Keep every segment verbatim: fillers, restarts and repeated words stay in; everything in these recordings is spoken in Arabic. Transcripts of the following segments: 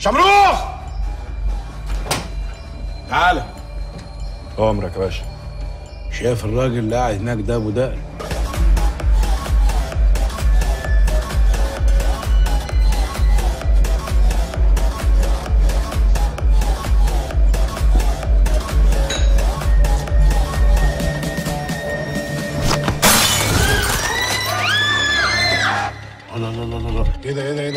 شمروخ تعالى. أمرك يا باشا. شايف الراجل اللي قاعد هناك ده ابو دقن؟ الله الله الله الله، ايه ده ايه ده ايه ده؟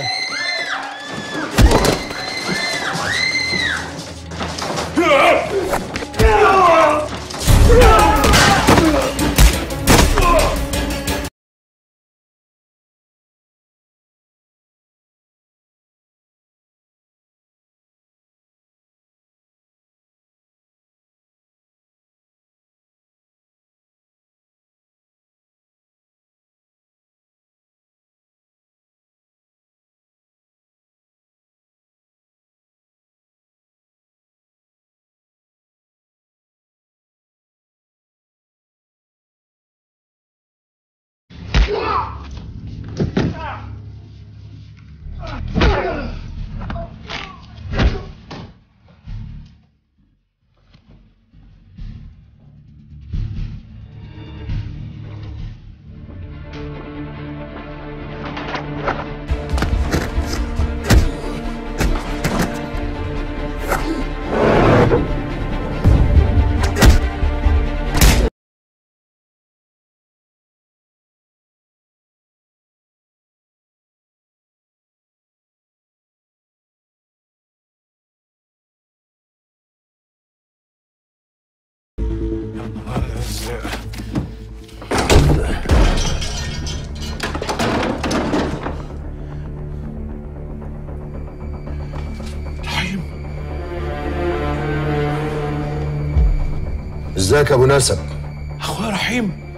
ازيك يا ابو نسب؟ اخويا رحيم،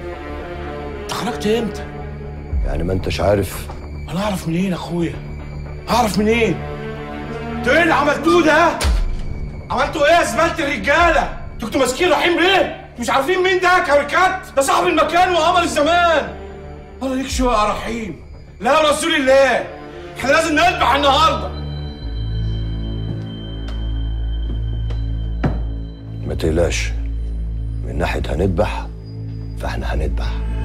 انت خرجت امتى؟ يعني ما انتش عارف؟ انا اعرف منين اخويا؟ اعرف منين؟ انتوا ايه اللي عملتوه ده؟ عملتوا ايه يا زباله الرجاله؟ انتوا كنتوا ماسكين رحيم ليه؟ مش عارفين مين ده؟ كاريكات ده صاحب المكان وقمر الزمان. الله ليك شو يا رحيم؟ لا يا رسول الله، احنا لازم نذبح النهارده. ما تقلقش، من ناحيه هنذبح فاحنا هنذبح.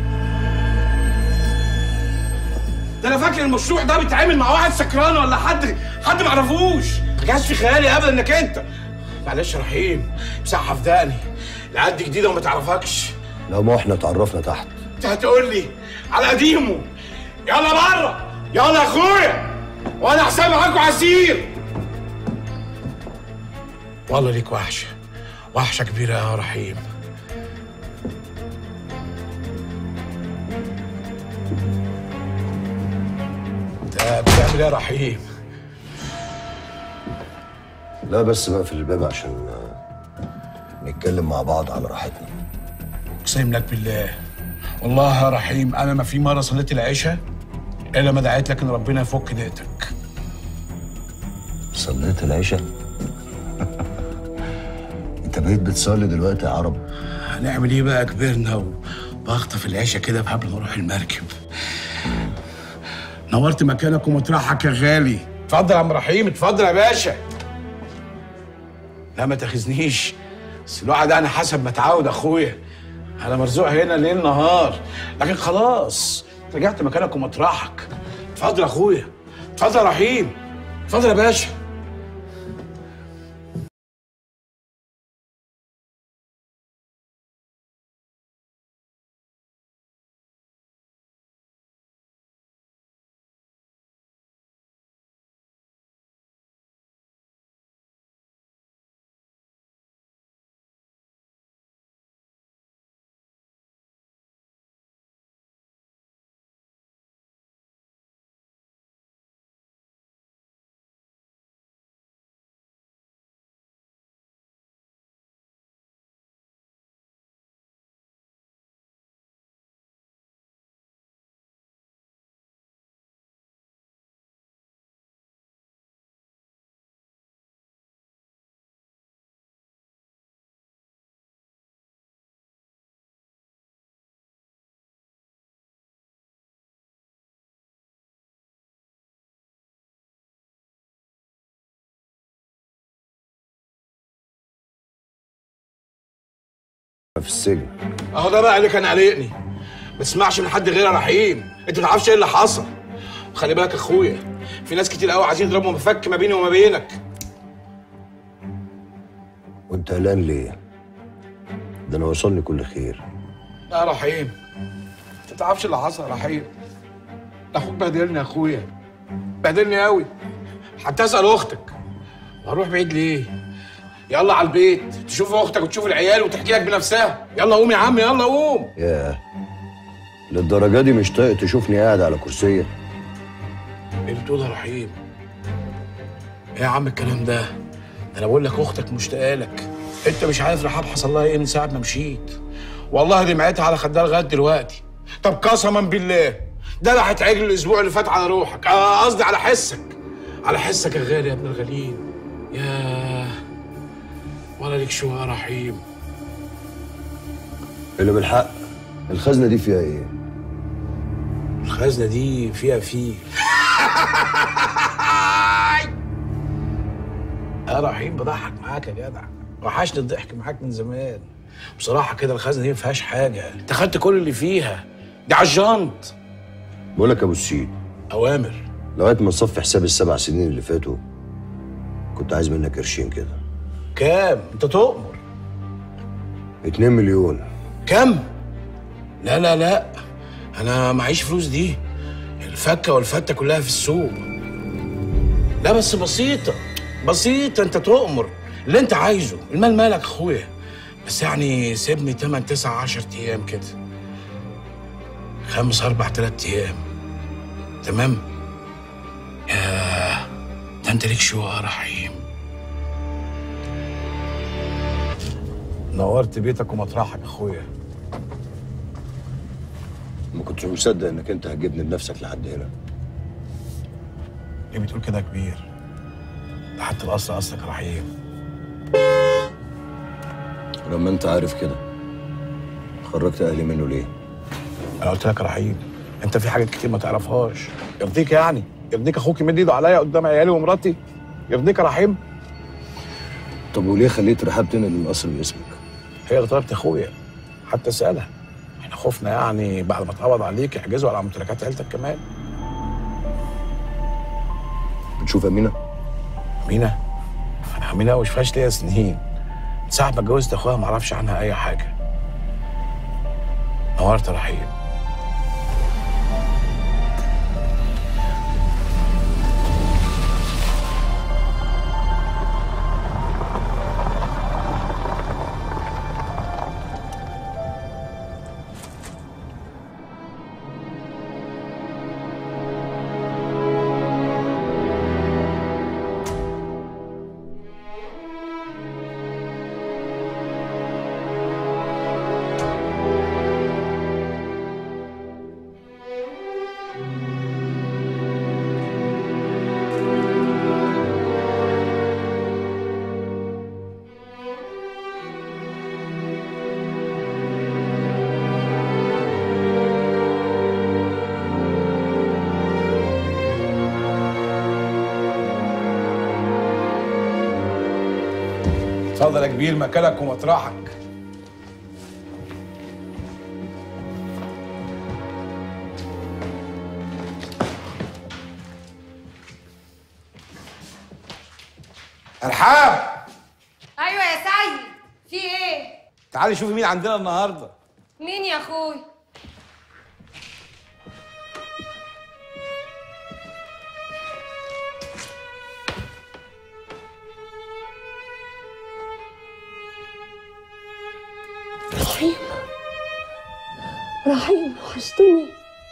ده انا فاكر المشروع ده بيتعامل مع واحد سكران ولا حد حد ما اعرفوش. ما كانش في خيالي ابدا انك انت. معلش يا رحيم، مسحه في دقني، العد جديده وما تعرفكش. لو ما احنا اتعرفنا تحت. انت هتقول لي على قديمه. يلا بره، يلا يا اخويا، وانا حساب معاكوا عسير. والله ليك وحشه، وحشه كبيره يا رحيم. انت بتعمل ايه يا رحيم؟ لا بس بقفل الباب عشان نتكلم مع بعض على راحتنا. اقسم لك بالله، والله يا رحيم انا ما في مره صليت العشاء الا ما دعيت لك ان ربنا يفك ضيقتك. صليت العشاء؟ انت بقيت بتصلي دلوقتي يا عرب؟ هنعمل ايه بقى؟ كبرنا وبخطف العشاء كده قبل ما اروح المركب. نورت مكانك ومطرحك يا غالي. اتفضل يا عم رحيم، اتفضل يا باشا. لا ما تاخذنيش، بس الواحد انا حسب ما اتعود اخويا. انا مرزوق هنا ليل نهار، لكن خلاص رجعت مكانك ومطرحك. اتفضل يا اخويا، اتفضل يا رحيم، اتفضل يا باشا. في السجن. اهو ده بقى اللي كان قلقني. ما تسمعش من حد غير يا رحيم، انت ما تعرفش ايه اللي حصل. خلي بالك يا اخويا، في ناس كتير قوي عايزين يضربوا مفك ما بيني وما بينك. وانت قلقان ليه؟ ده انا وصلني كل خير. لا يا رحيم، انت ما تعرفش اللي حصل يا رحيم. اخوك بهدلني يا اخويا، بهدلني قوي. حتى اسال اختك. وهروح بعيد ليه؟ يلا على البيت تشوف اختك وتشوف العيال وتحكي لك بنفسها. يلا قوم يا عم، يلا قوم. ياه، للدرجه دي مش طايق تشوفني قاعد على كرسيه؟ ايه اللي بتقوله يا رحيم؟ ايه يا عم الكلام ده؟ ده انا بقول لك اختك مشتاقه لك. انت مش عارف رحاب حصل لها ايه من ساعه ما مشيت. والله دمعتها على خدها لغايه دلوقتي. طب قسما بالله دلعت عجل الاسبوع اللي فات على روحك، قصدي على حسك. على حسك يا غالي يا ابن الغالين. ياه، ولا ليك شو يا رحيم. اللي بالحق الخزنه دي فيها ايه؟ الخزنه دي فيها فيل. يا رحيم بضحك معاك يا جدع، وحشني الضحك معاك من زمان. بصراحه كده الخزنه دي ما فيهاش حاجه، انت خدت كل اللي فيها. دي على الجنط. بقول لك يا ابو السيد، اوامر. لغايه ما تصفي حساب السبع سنين اللي فاتوا كنت عايز منك قرشين كده. كام؟ انت تؤمر. اتنين مليون. كم؟ لا لا لا، انا معيش فلوس دي. الفكه والفته كلها في السوق. لا بس بسيطه بسيطه، انت تؤمر اللي انت عايزه. المال مالك اخويا، بس يعني سيبني تمن تسع عشر ايام كده. خمس اربع تلات ايام. تمام؟ ياه، ده انت ليك شو يا رحيم. نورت بيتك ومطرحك اخويا. ما كنتش مصدق انك انت هتجيبني بنفسك لحد هنا. ليه بتقول كده يا كبير؟ ده حتى القصر قصرك يا رحيم. لما انت عارف كده خرجت اهلي منه ليه؟ انا قلت لك يا رحيم، انت في حاجات كتير ما تعرفهاش. يرضيك يعني؟ يرضيك اخوك يمد ايده عليا قدام عيالي ومراتي؟ يرضيك يا رحيم؟ طب وليه خليت رحاب تنقل القصر باسمك؟ هي اللي طلبت اخويا، حتى اسالها. احنا خفنا يعني بعد ما اتقبض عليك يحجزوا على ممتلكات عيلتك كمان. بتشوف امينه؟ امينه؟ امينه مش فيهاش ليا سنين. من ساعه ما اتجوزت اخويا ما اعرفش عنها اي حاجه. نورت يا رحيم. اتفضل يا كبير، مكانك ومطرحك. ارحاب. ايوه يا سيد، في ايه؟ تعالي شوفي مين عندنا النهارده. مين يا اخوي؟ رحيم رحيم، وحشتني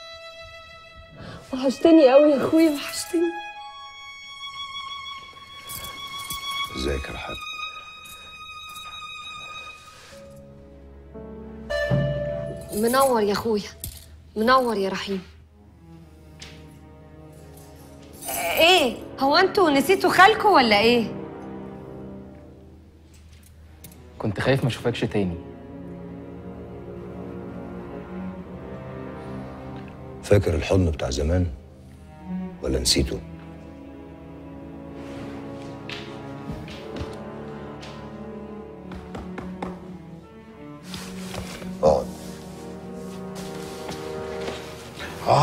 وحشتني قوي يا اخويا، وحشتني. ازيك يا رحاب؟ منور يا اخويا، منور يا رحيم. ايه هو انتوا نسيتوا خالكوا ولا ايه؟ كنت خايف ما اشوفكش تاني. فاكر الحضن بتاع زمان ولا نسيته؟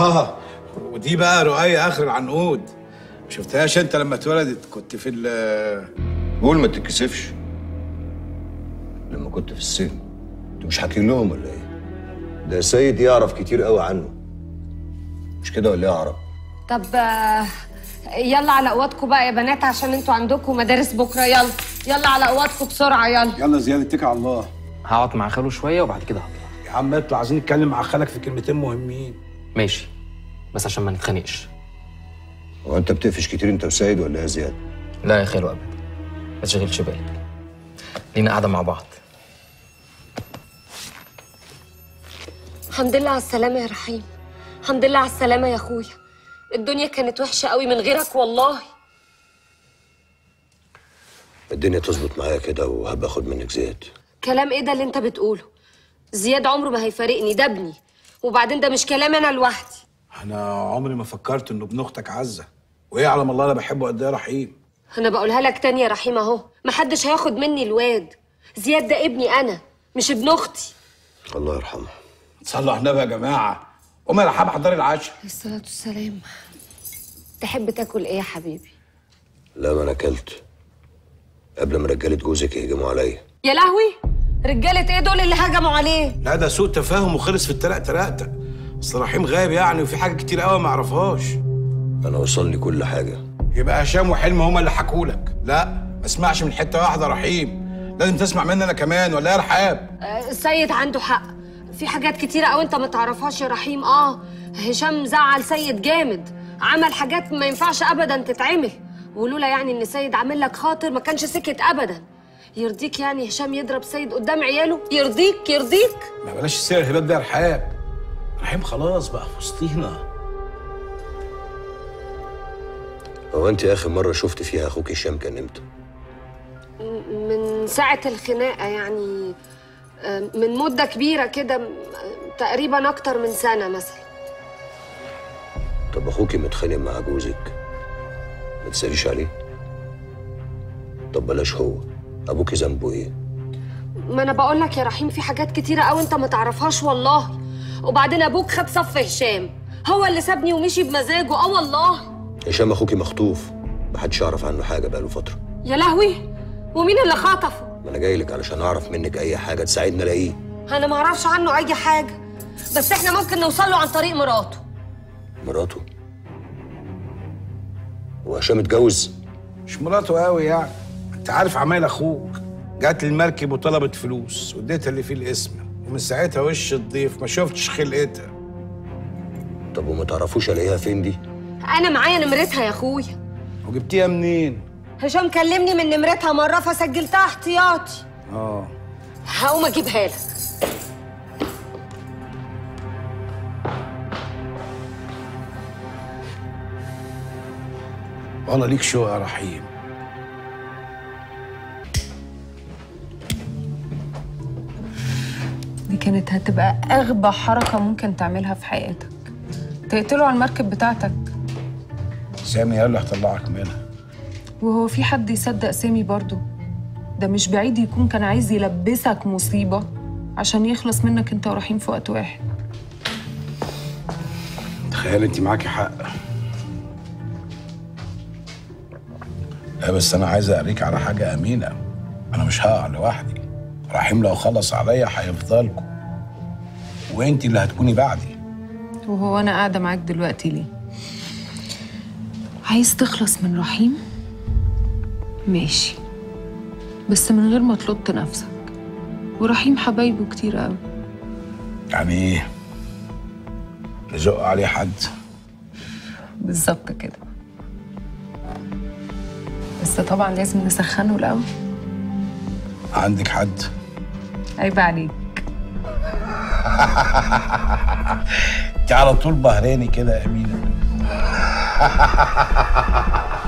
اه ودي بقى رؤية اخر العنقود. ما شفتهاش انت لما اتولدت؟ كنت في ال قول ما تتكسفش. لما كنت في السجن انتوا مش حاكين لهم ولا ايه؟ ده سيد يعرف كتير قوي عنه، مش كده ولا ايه يا عرب؟ طب آه، يلا على اوضتكم بقى يا بنات عشان انتوا عندكم مدارس بكره. يلا يلا على اوضتكم بسرعه. يلا يلا زياد اتكل على الله. هقعد مع خاله شويه وبعد كده هطلع. يا عم اطلع، عايزين نتكلم مع خالك في كلمتين مهمين. ماشي، بس عشان ما نتخانقش. هو انت بتقفش كتير انت وسيد ولا ايه يا زياد؟ لا يا خالو ابدا، ما تشغلش بالك، لينا قاعده مع بعض. الحمد لله على السلامة يا رحيم. الحمد لله على السلامة يا اخويا. الدنيا كانت وحشة قوي من غيرك والله. الدنيا تظبط معايا كده وهبقى اخد منك زياد. كلام ايه ده اللي انت بتقوله؟ زياد عمره ما هيفارقني، ده ابني. وبعدين ده مش كلام انا لوحدي. انا عمري ما فكرت انه ابن اختك عزه، وايه علم الله انا بحبه قد ايه يا رحيم. انا بقولها لك تاني يا رحيم اهو، محدش هياخد مني الواد. زياد ده ابني انا، مش ابن اختي. الله يرحمه. صلوا على النبي يا جماعه. قومي يا رحاب حضري العشاء. الصلاه والسلام. تحب تاكل ايه يا حبيبي؟ لا ما انا اكلت قبل ما رجاله جوزك يهجموا عليا. يا لهوي، رجاله ايه دول اللي هجموا عليه؟ لا ده سوء تفاهم وخلص في الترق ترقته. اصل رحيم غايب يعني، وفي حاجات كتير قوي ما اعرفهاش. انا وصلني كل حاجه. يبقى هشام وحلم هما اللي حكولك. لا ما اسمعش من حته واحده يا رحيم، لازم تسمع مني انا كمان، ولا ايه يا رحاب؟ آه، السيد عنده حق، في حاجات كتيره قوي انت ما تعرفهاش يا رحيم. اه هشام زعل سيد جامد، عمل حاجات ما ينفعش ابدا تتعمل، ولولا يعني ان سيد عامل لك خاطر ما كانش سكت ابدا. يرضيك يعني هشام يضرب سيد قدام عياله؟ يرضيك يرضيك؟ ما بلاش السير الهباب ده يا رحاب. رحيم خلاص بقى في وسطينا. هو انت اخر مره شفت فيها اخوك هشام كان امتى؟ من ساعه الخناقه يعني، آه، من مده كبيره كده، آه، تقريبا اكتر من سنه مثلا. طب اخوكي متخانق مع جوزك ما تساليش عليه؟ طب بلاش هو، ابوكي ذنبه ايه؟ ما انا بقول لك يا رحيم في حاجات كتيره قوي انت ما تعرفهاش والله. وبعدين ابوك خد صف هشام، هو اللي سابني ومشي بمزاجه. اه والله. هشام اخوكي مخطوف، محدش يعرف عنه حاجه بقاله فتره. يا لهوي، ومين اللي خطفه؟ ما انا جاي لك علشان اعرف منك اي حاجه تساعدني الاقيه. انا ما اعرفش عنه اي حاجه، بس احنا ممكن نوصل له عن طريق مراته. مراته؟ وهشام اتجوز؟ مش مراته قوي يعني، انت عارف عمايل اخوك. جات لي المركب وطلبت فلوس واديتها اللي فيه الاسم، ومن ساعتها وش الضيف ما شفتش خلقتها. طب وما تعرفوش الاقيها فين دي؟ انا معايا نمرتها يا اخويا. وجبتيها منين؟ هشام كلمني من نمرتها مره فسجلتها احتياطي. اه هقوم اجيبها لك. والله ليك شو يا رحيم. دي كانت هتبقى أغبى حركة ممكن تعملها في حياتك، تقتله على المركب بتاعتك. سامي هو اللي هطلعك منها. وهو في حد يصدق سامي برضو؟ ده مش بعيد يكون كان عايز يلبسك مصيبة عشان يخلص منك انت ورحيم في وقت واحد. تخيل انت معاكي حق. لا بس انا عايز اوريك على حاجه امينه، انا مش هقع لوحدي. رحيم لو خلص عليا هيفضلكوا، وانت اللي هتكوني بعدي. وهو انا قاعدة معاك دلوقتي ليه؟ عايز تخلص من رحيم؟ ماشي، بس من غير ما تلط نفسك، ورحيم حبايبه كتير قوي. يعني ايه؟ نزق عليه حد؟ بالظبط كده، بس طبعا لازم نسخنه الأول. عندك حد؟ عيب عليك. انت على طول بهراني كده يا امينه.